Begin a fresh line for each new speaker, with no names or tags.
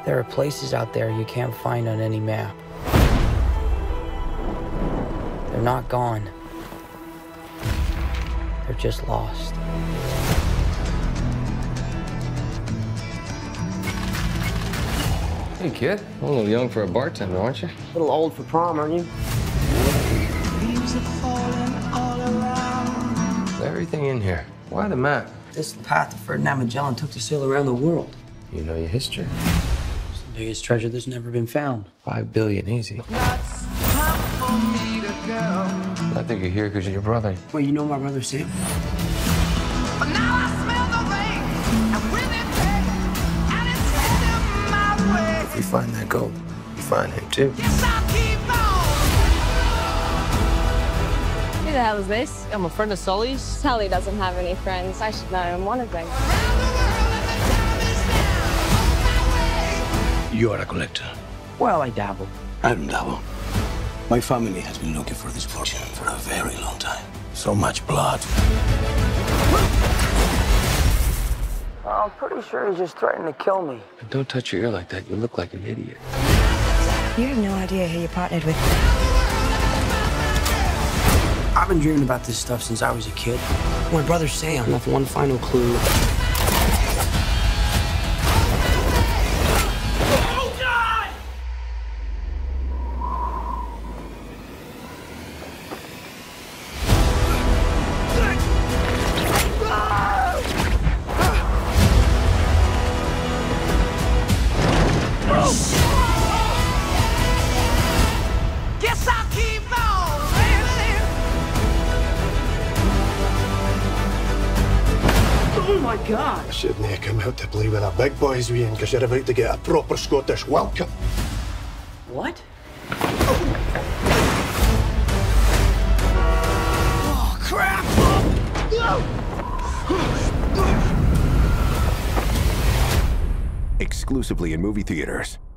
There are places out there you can't find on any map. They're not gone. They're just lost.
Hey, kid. A little young for a bartender, aren't you?
A little old for prom, aren't you?
Everything in here. Why the map?
This is the path that Ferdinand Magellan took to sail around the world.
You know your history.
It's the biggest treasure that's never been found.
5 billion, easy. I think you're here because of your brother.
Well, you know my brother Sam?
If we find that gold, we find him too.
Who the hell is this? I'm a friend of Sully's.
Sully doesn't have any friends. I should know him. One of them.
You are a collector.
Well, I dabble.
I don't dabble. My family has been looking for this fortune for a very long time. So much blood.
I'm pretty sure he's just threatening to kill me.
Don't touch your ear like that. You look like an idiot.
You have no idea who you partnered with.
I've been dreaming about this stuff since I was a kid. My brother Sam left one final clue.
Oh my God!
I shouldn't have come out to play with the big boys, Ian, because you're about to get a proper Scottish welcome.
What?
Oh, crap!
Exclusively in movie theaters.